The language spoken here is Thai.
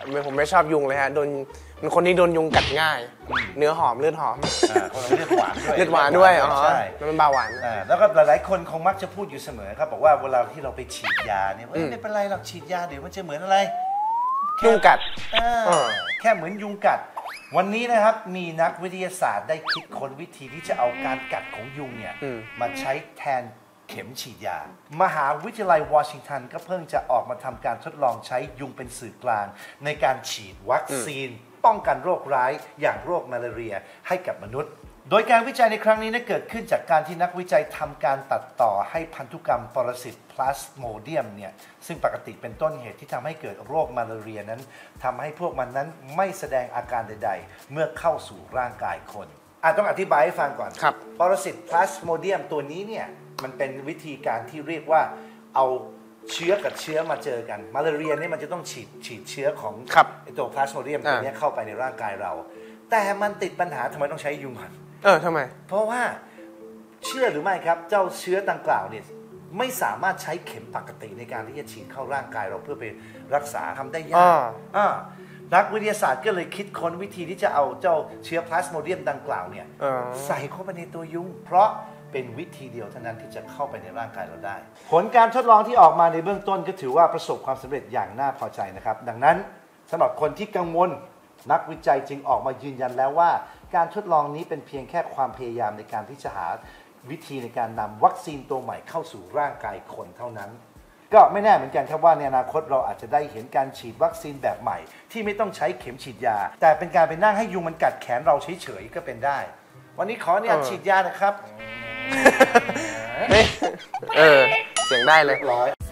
ผมไม่ชอบยุงเลยฮะเป็นคนที่โดนยุงกัดง่ายเนื้อหอมเลือดหอมเลือดหวานด้วยเลือดหวานด้วยอ๋อแล้วมันเบาหวานแล้วก็หลายๆคนคงมักจะพูดอยู่เสมอครับบอกว่าเวลาที่เราไปฉีดยาเนี่ยไม่เป็นไรหรอกฉีดยาเดี๋ยวมันจะเหมือนอะไรยุงกัดแค่เหมือนยุงกัดวันนี้นะครับมีนักวิทยาศาสตร์ได้คิดค้นวิธีที่จะเอาการกัดของยุงเนี่ยมาใช้แทนเข็มฉีดยามหาวิทยาลัยวอชิงตันก็เพิ่งจะออกมาทำการทดลองใช้ยุงเป็นสื่อกลางในการฉีดวัคซีนป้องกันโรคร้ายอย่างโรคมาลาเรียให้กับมนุษย์โดยการวิจัยในครั้งนี้เกิดขึ้นจากการที่นักวิจัยทำการตัดต่อให้พันธุกรรมปรสิตพลาสโมเดียมเนี่ยซึ่งปกติเป็นต้นเหตุที่ทำให้เกิดโรคมาลาเรียนั้นทำให้พวกมันนั้นไม่แสดงอาการใดๆเมื่อเข้าสู่ร่างกายคนต้องอธิบายให้ฟังก่อนปรสิตพลาสโมเดียมตัวนี้เนี่ยมันเป็นวิธีการที่เรียกว่าเอาเชื้อกับเชื้อมาเจอกันมาลาเรียนี่มันจะต้องฉีดเชื้อของตัวพลาสโมเดียมตัวนี้เข้าไปในร่างกายเราแต่มันติดปัญหาทำไมต้องใช้ยุงก่อนทำไมเพราะว่าเชื่อหรือไม่ครับเจ้าเชื้อดังกล่าวเนี่ยไม่สามารถใช้เข็มปกติในการที่จะฉีดเข้าร่างกายเราเพื่อไปรักษาทำได้ยากนักวิทยาศาสตร์ก็เลยคิดค้นวิธีที่จะเอาเจ้าเชื้อพลาสโมเดียมดังกล่าวเนี่ยใส่เข้าไปในตัวยุงเพราะเป็นวิธีเดียวเท่านั้นที่จะเข้าไปในร่างกายเราได้ผลการทดลองที่ออกมาในเบื้องต้นก็ถือว่าประสบความสำเร็จอย่างน่าพอใจนะครับดังนั้นสำหรับคนที่กังวลนักวิจัยจึงออกมายืนยันแล้วว่าการทดลองนี้เป็นเพียงแค่ความพยายามในการที่จะหาวิธีในการนำวัคซีนตัวใหม่เข้าสู่ร่างกายคนเท่านั้นก็ไม่แน่เหมือนกันครับว่าในอนาคตเราอาจจะได้เห็นการฉีดวัคซีนแบบใหม่ที่ไม่ต้องใช้เข็มฉีดยาแต่เป็นการไปนั่งให้ยุงมันกัดแขนเราเฉยๆก็เป็นได้วันนี้ขอเนี่ยฉีดยานะครับเสียงได้เลย